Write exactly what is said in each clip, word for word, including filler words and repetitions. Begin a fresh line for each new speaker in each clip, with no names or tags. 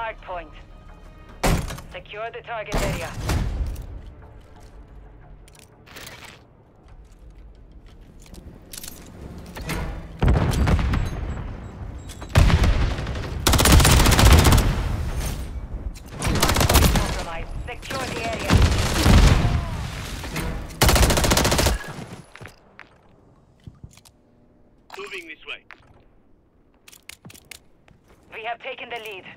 hard point. Secure the target area. Compromised. Secure the area.
Moving this way.
We have taken the lead.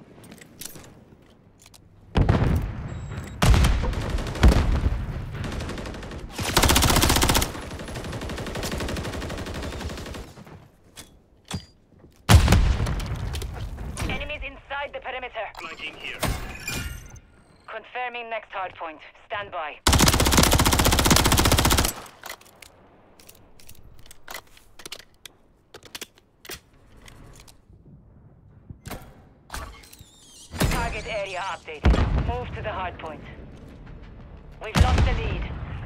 Enemies inside the perimeter.
Flanking here.
Confirming next hard point. Stand by. Target area updated. Move to the hard point. We've lost the lead.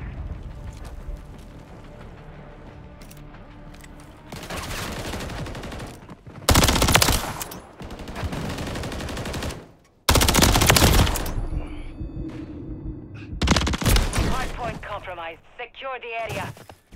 Hard point compromised. Secure the area.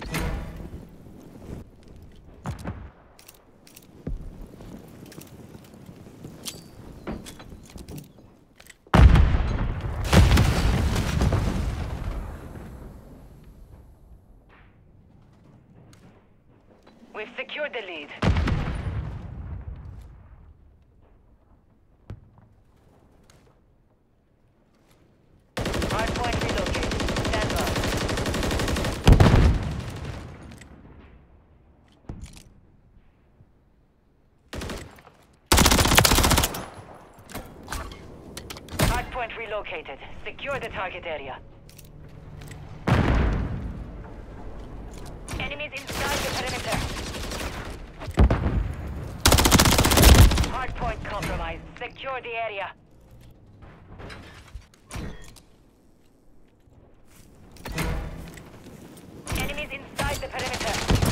We've secured the lead. Hard point relocated. Stand by. Hard point relocated. Secure the target area. Enemies inside the perimeter. Hard point compromised. Secure the area. Enemies inside the perimeter.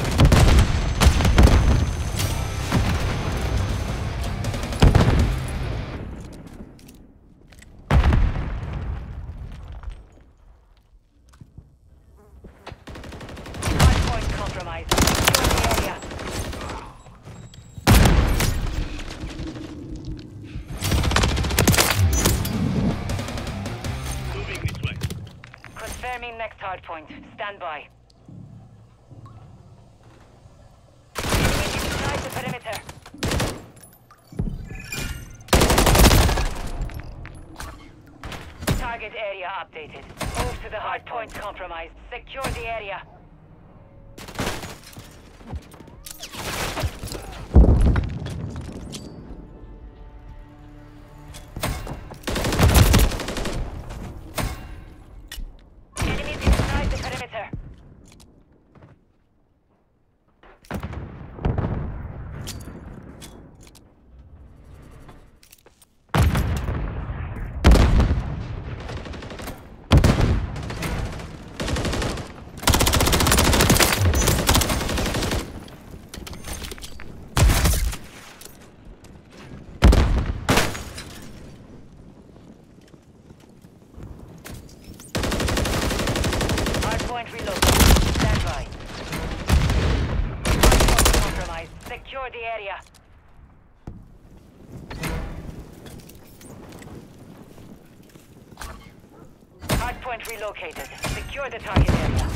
Hard point compromised. Secure the area.
Moving this way.
Confirming next hard point. Stand by. Enemies inside the perimeter. Target area updated. Move to the hard point compromised. Secure the area. Enemies inside the perimeter. Hardpoint relocated. Stand by. Hardpoint compromised. Secure the area. Hardpoint relocated. Secure the target area.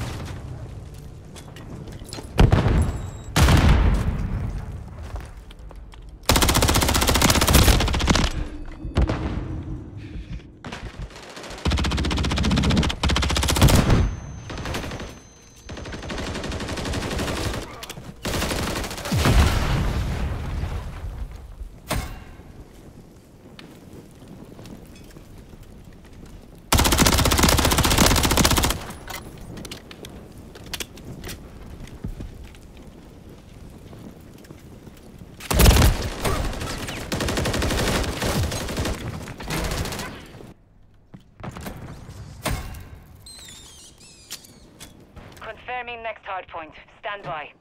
Confirming next hard point. Stand by.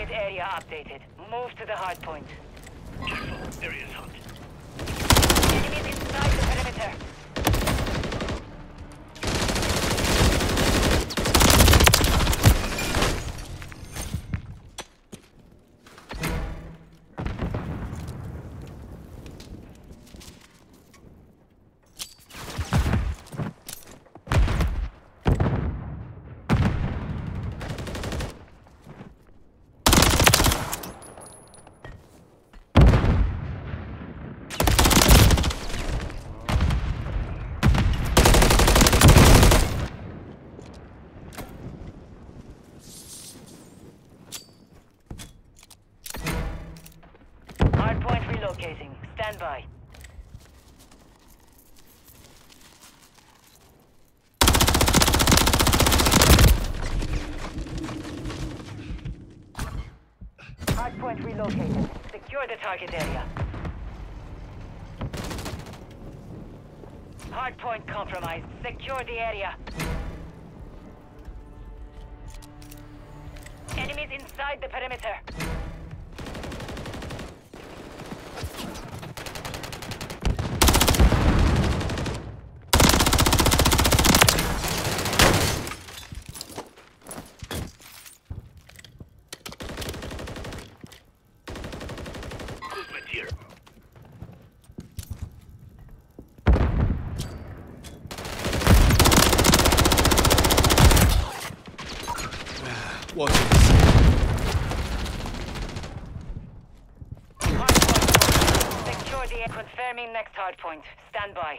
Target area updated. Move to the hard point.
Careful, area's hot.
Enemies inside the perimeter. Hardpoint relocating. Stand by. Hardpoint relocated. Secure the target area. Hardpoint compromised. Secure the area. Enemies inside the perimeter.
Movement here.
Watching this.
Hardpoint. Secure the area. Confirming next hardpoint. Stand by.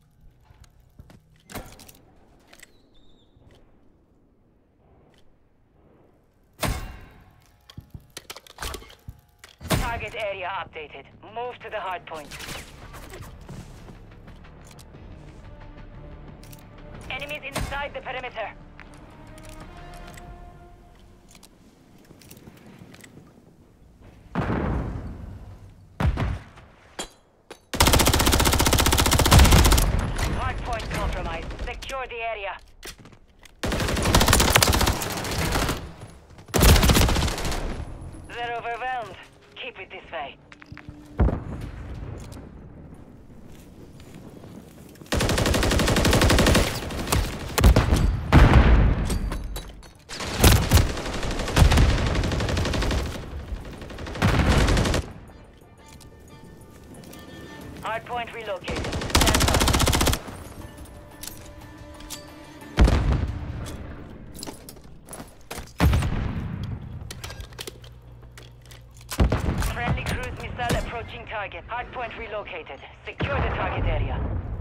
Target area updated. Move to the hardpoint. Enemies inside the perimeter. Hardpoint compromised. Secure the area. They're overwhelmed. Keep it this way. Hardpoint relocated. Stand by. Friendly cruise missile approaching target. Hardpoint relocated. Secure the target area.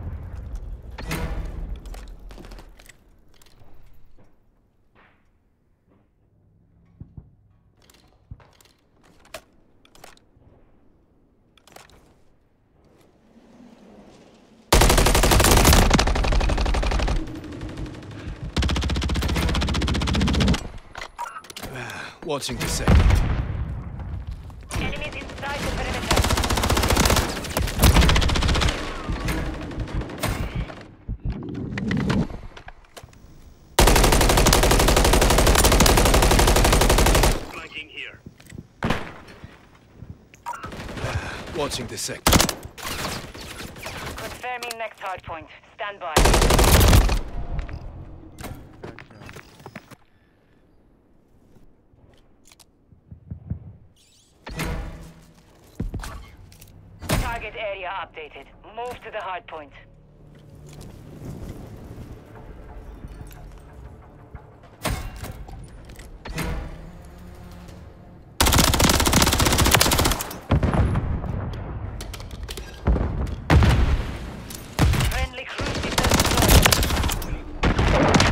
Watching the second.
Enemies inside the perimeter.
Flanking here.
Watching the second.
Confirming next hardpoint. Stand by. Target area updated. Move to the hardpoint. Friendly cruise missile deployed.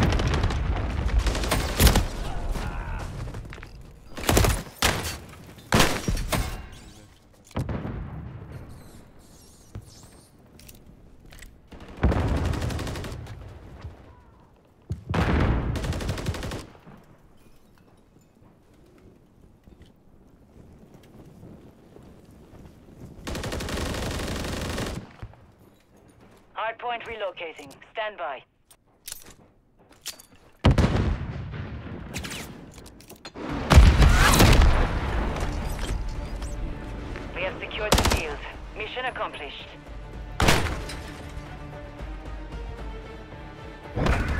Hardpoint relocating. Stand by. Mission accomplished.